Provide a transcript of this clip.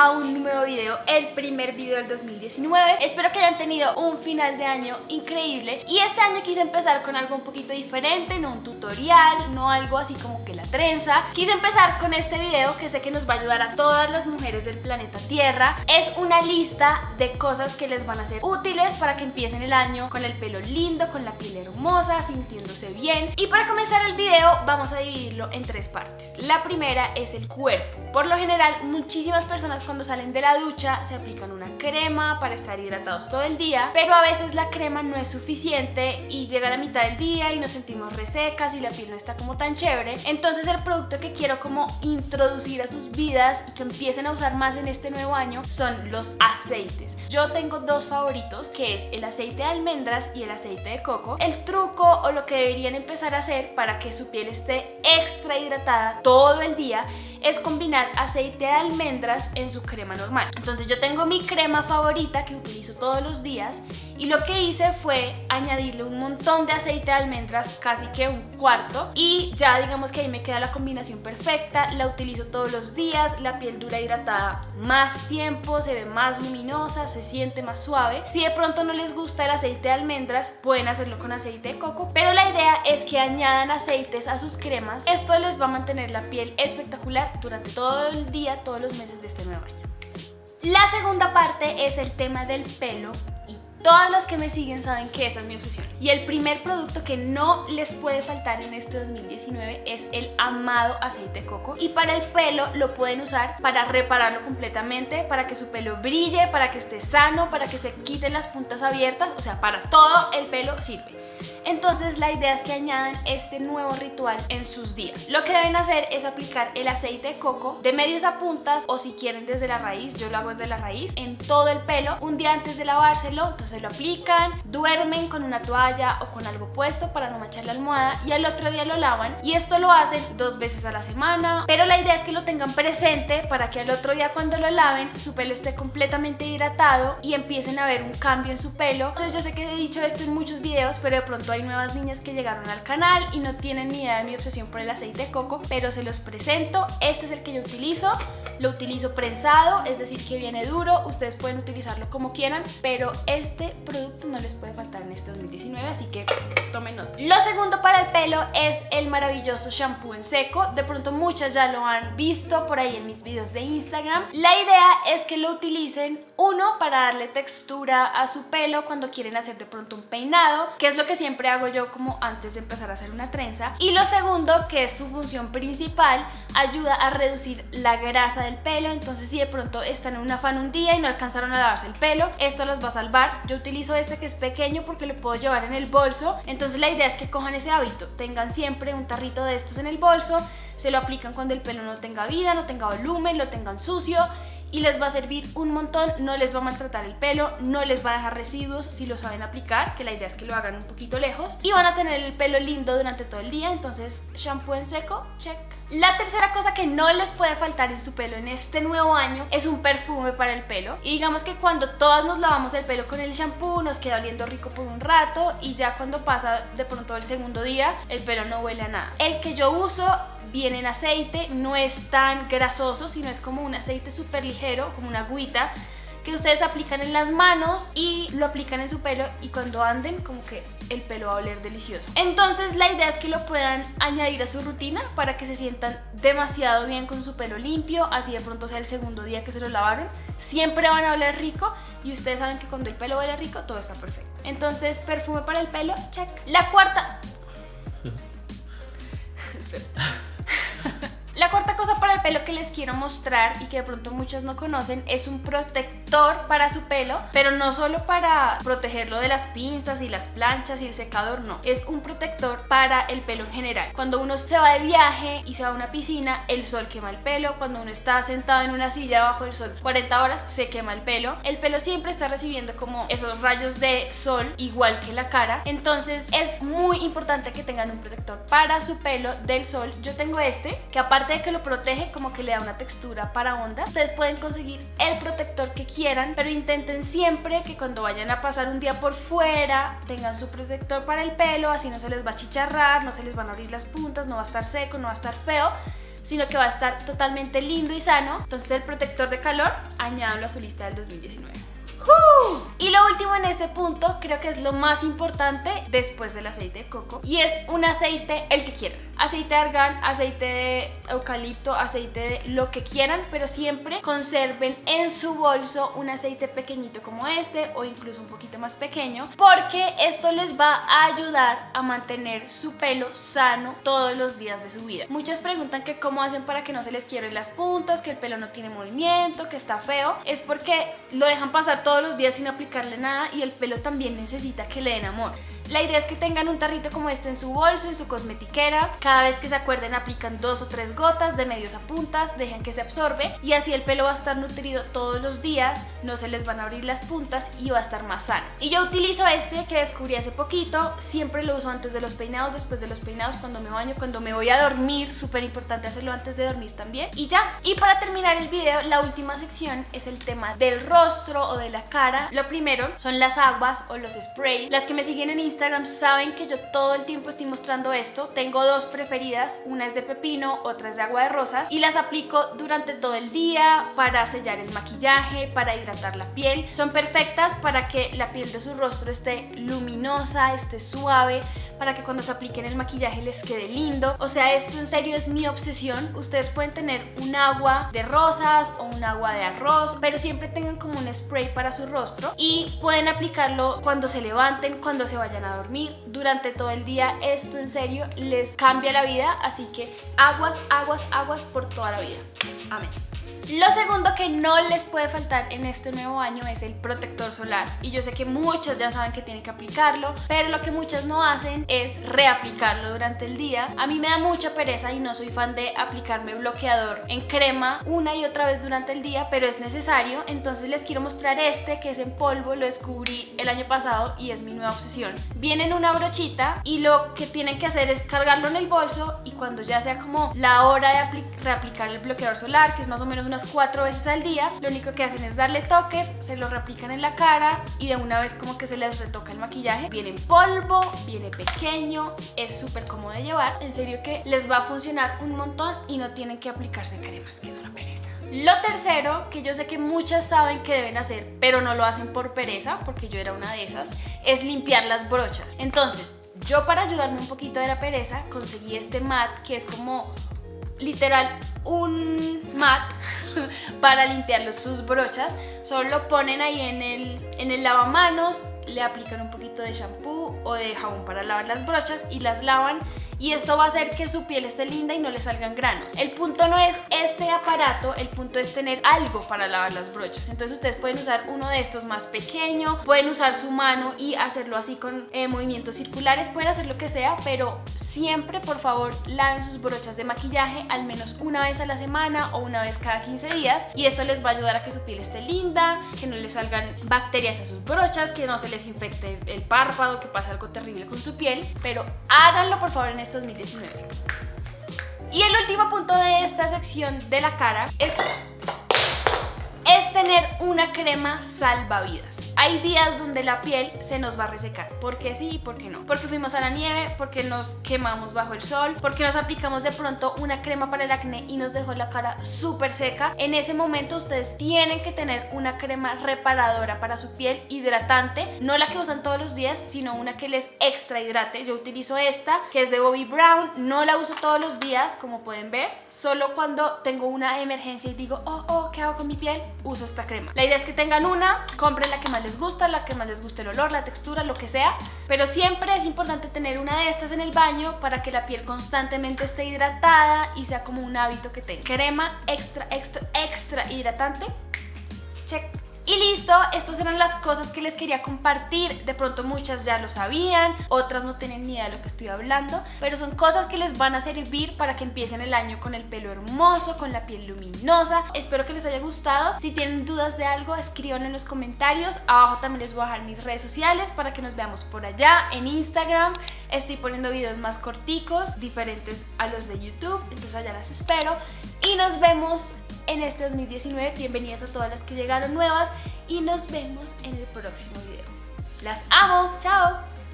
a un nuevo video, el primer video del 2019. Espero que hayan tenido un final de año increíble y este año quise empezar con algo un poquito diferente, no un tutorial, no algo así como que la trenza. Quise empezar con este video que sé que nos va a ayudar a todas las mujeres del planeta Tierra. Es una lista de cosas que les van a ser útiles para que empiecen el año con el pelo lindo, con la piel hermosa, sintiéndose bien. Y para comenzar el video vamos a dividirlo en tres partes. La primera es el cuerpo. Por lo general, muchísimas personas cuando salen de la ducha se aplican una crema para estar hidratados todo el día, pero a veces la crema no es suficiente y llega a la mitad del día y nos sentimos resecas y la piel no está como tan chévere. Entonces el producto que quiero como introducir a sus vidas y que empiecen a usar más en este nuevo año son los aceites. Yo tengo dos favoritos, que es el aceite de almendras y el aceite de coco. El truco o lo que deberían empezar a hacer para que su piel esté extra hidratada todo el día es combinar aceite de almendras en su crema normal. Entonces yo tengo mi crema favorita que utilizo todos los días y lo que hice fue añadirle un montón de aceite de almendras, casi que un cuarto, y ya digamos que ahí me queda la combinación perfecta. La utilizo todos los días, la piel dura hidratada más tiempo, se ve más luminosa, se siente más suave. Si de pronto no les gusta el aceite de almendras, pueden hacerlo con aceite de coco, pero la idea es que añadan aceites a sus cremas. Esto les va a mantener la piel espectacular durante todo el día, todos los meses de este nuevo año. La segunda parte es el tema del pelo y todas las que me siguen saben que esa es mi obsesión. Y el primer producto que no les puede faltar en este 2019 es el amado aceite de coco. Y para el pelo lo pueden usar para repararlo completamente, para que su pelo brille, para que esté sano, para que se quiten las puntas abiertas, o sea, para todo el pelo sirve. Entonces la idea es que añadan este nuevo ritual en sus días. Lo que deben hacer es aplicar el aceite de coco de medios a puntas, o si quieren desde la raíz, yo lo hago desde la raíz, en todo el pelo un día antes de lavárselo. Entonces lo aplican, duermen con una toalla o con algo puesto para no manchar la almohada y al otro día lo lavan, y esto lo hacen 2 veces a la semana, pero la idea es que lo tengan presente para que al otro día cuando lo laven su pelo esté completamente hidratado y empiecen a ver un cambio en su pelo. Entonces yo sé que he dicho esto en muchos videos, pero de pronto hay nuevas niñas que llegaron al canal y no tienen ni idea de mi obsesión por el aceite de coco, pero se los presento. Este es el que yo utilizo, lo utilizo prensado, es decir que viene duro. Ustedes pueden utilizarlo como quieran, pero este producto no les puede faltar en este 2019, así que tomen nota. Lo segundo para el pelo es el maravilloso shampoo en seco. De pronto muchas ya lo han visto por ahí en mis videos de Instagram. La idea es que lo utilicen, uno, para darle textura a su pelo cuando quieren hacer de pronto un peinado, que es lo que siempre hago yo como antes de empezar a hacer una trenza. Y lo segundo, que es su función principal, ayuda a reducir la grasa del pelo. Entonces si de pronto están en un afán un día y no alcanzaron a lavarse el pelo, esto los va a salvar. Yo utilizo este que es pequeño porque lo puedo llevar en el bolso. Entonces la idea es que cojan ese hábito, tengan siempre un tarrito de estos en el bolso, se lo aplican cuando el pelo no tenga vida, no tenga volumen, lo tengan sucio, y les va a servir un montón. No les va a maltratar el pelo, no les va a dejar residuos si lo saben aplicar, que la idea es que lo hagan un poquito lejos, y van a tener el pelo lindo durante todo el día. Entonces shampoo en seco, check. La tercera cosa que no les puede faltar en su pelo en este nuevo año es un perfume para el pelo. Y digamos que cuando todas nos lavamos el pelo con el shampoo nos queda oliendo rico por un rato, y ya cuando pasa de pronto el segundo día el pelo no huele a nada. El que yo uso viene en aceite, no es tan grasoso, sino es como un aceite súper ligero, como una agüita que ustedes aplican en las manos y lo aplican en su pelo, y cuando anden como que el pelo va a oler delicioso. Entonces la idea es que lo puedan añadir a su rutina para que se sientan demasiado bien con su pelo limpio. Así de pronto sea el segundo día que se lo lavaron, siempre van a oler rico, y ustedes saben que cuando el pelo huele rico todo está perfecto. Entonces perfume para el pelo, check. La cuarta La cuarta cosa para el pelo que les quiero mostrar y que de pronto muchos no conocen es un protector para su pelo, pero no solo para protegerlo de las pinzas y las planchas y el secador, no. Es un protector para el pelo en general. Cuando uno se va de viaje y se va a una piscina, el sol quema el pelo. Cuando uno está sentado en una silla bajo el sol 40 horas, se quema el pelo. El pelo siempre está recibiendo como esos rayos de sol, igual que la cara. Entonces es muy importante que tengan un protector para su pelo del sol. Yo tengo este, que aparte de que lo protege, como que le da una textura para onda. Ustedes pueden conseguir el protector que quieran, pero intenten siempre que cuando vayan a pasar un día por fuera tengan su protector para el pelo, así no se les va a chicharrar, no se les van a abrir las puntas, no va a estar seco, no va a estar feo. sino que va a estar totalmente lindo y sano. Entonces el protector de calor, añádanlo a su lista del 2019. Y lo último en este punto, creo que es lo más importante después del aceite de coco, y es un aceite el que quieran. Aceite de argán, aceite de eucalipto, aceite de lo que quieran, pero siempre conserven en su bolso un aceite pequeñito como este o incluso un poquito más pequeño, porque esto les va a ayudar a mantener su pelo sano todos los días de su vida. Muchas preguntan que cómo hacen para que no se les quiebren las puntas, que el pelo no tiene movimiento, que está feo. Es porque lo dejan pasar todos los días sin aplicarle nada, y el pelo también necesita que le den amor. La idea es que tengan un tarrito como este en su bolso, en su cosmetiquera. Cada vez que se acuerden aplican 2 o 3 gotas de medios a puntas, dejan que se absorbe y así el pelo va a estar nutrido todos los días, no se les van a abrir las puntas y va a estar más sano. Y yo utilizo este que descubrí hace poquito, siempre lo uso antes de los peinados, después de los peinados, cuando me baño, cuando me voy a dormir, súper importante hacerlo antes de dormir también. Y ya, y para terminar el video, la última sección es el tema del rostro o de la cara. Lo primero son las aguas o los sprays. Las que me siguen en Instagram saben que yo todo el tiempo estoy mostrando esto. Tengo 2 preferidas, una es de pepino, otra es de agua de rosas, y las aplico durante todo el día para sellar el maquillaje, para hidratar la piel. Son perfectas para que la piel de su rostro esté luminosa, esté suave, para que cuando se apliquen el maquillaje les quede lindo. O sea, esto en serio es mi obsesión. Ustedes pueden tener un agua de rosas o un agua de arroz, pero siempre tengan como un spray para su rostro y pueden aplicarlo cuando se levanten, cuando se vayan a dormir, durante todo el día. Esto en serio les cambia la vida, así que aguas, aguas, aguas por toda la vida. Amén. Lo segundo que no les puede faltar en este nuevo año es el protector solar, y yo sé que muchas ya saben que tienen que aplicarlo, pero lo que muchas no hacen es reaplicarlo durante el día. A mí me da mucha pereza y no soy fan de aplicarme bloqueador en crema una y otra vez durante el día, pero es necesario. Entonces les quiero mostrar este que es en polvo, lo descubrí el año pasado y es mi nueva obsesión. Viene en una brochita y lo que tienen que hacer es cargarlo en el bolso, y cuando ya sea como la hora de reaplicar el bloqueador solar, que es más o menos unas 4 veces al día, lo único que hacen es darle toques, se lo reaplican en la cara y de una vez como que se les retoca el maquillaje. Viene en polvo, viene pequeño, es súper cómodo de llevar. En serio que les va a funcionar un montón y no tienen que aplicarse cremas, que es una pereza. Lo tercero, que yo sé que muchas saben que deben hacer, pero no lo hacen por pereza, porque yo era una de esas, es limpiar las brochas. Entonces, yo para ayudarme un poquito de la pereza, conseguí este mat que es como literal un mat para limpiar sus brochas. Solo lo ponen ahí en el lavamanos, le aplican un poquito de shampoo o de jabón para lavar las brochas y las lavan, y esto va a hacer que su piel esté linda y no le salgan granos. El punto no es este aparato, el punto es tener algo para lavar las brochas. Entonces ustedes pueden usar uno de estos más pequeño, pueden usar su mano y hacerlo así con movimientos circulares, pueden hacer lo que sea, pero siempre por favor laven sus brochas de maquillaje al menos una vez a la semana o una vez cada 15 días, y esto les va a ayudar a que su piel esté linda, que no les salgan bacterias a sus brochas, que no se les infecte el párpado, que pase algo terrible con su piel. Pero háganlo por favor en este 2019. Y el último punto de esta sección de la cara es tener una crema salvavidas. Hay días donde la piel se nos va a resecar, porque sí y porque no, porque fuimos a la nieve, porque nos quemamos bajo el sol, porque nos aplicamos de pronto una crema para el acné y nos dejó la cara súper seca. En ese momento ustedes tienen que tener una crema reparadora para su piel, hidratante, no la que usan todos los días, sino una que les extra hidrate. Yo utilizo esta, que es de Bobbi Brown, no la uso todos los días, como pueden ver, solo cuando tengo una emergencia y digo, oh, ¿qué hago con mi piel? Uso esta crema. La idea es que tengan una, compren la que más les gusta, la que más les guste el olor, la textura, lo que sea, pero siempre es importante tener una de estas en el baño para que la piel constantemente esté hidratada y sea como un hábito que tenga. Crema extra hidratante, check. Y listo, estas eran las cosas que les quería compartir. De pronto muchas ya lo sabían, otras no tienen ni idea de lo que estoy hablando, pero son cosas que les van a servir para que empiecen el año con el pelo hermoso, con la piel luminosa. Espero que les haya gustado. Si tienen dudas de algo, escríbanlo en los comentarios. Abajo también les voy a dejar mis redes sociales para que nos veamos por allá. En Instagram estoy poniendo videos más corticos, diferentes a los de YouTube, entonces allá las espero. Y nos vemos en este 2019, bienvenidas a todas las que llegaron nuevas y nos vemos en el próximo video. Las amo, chao.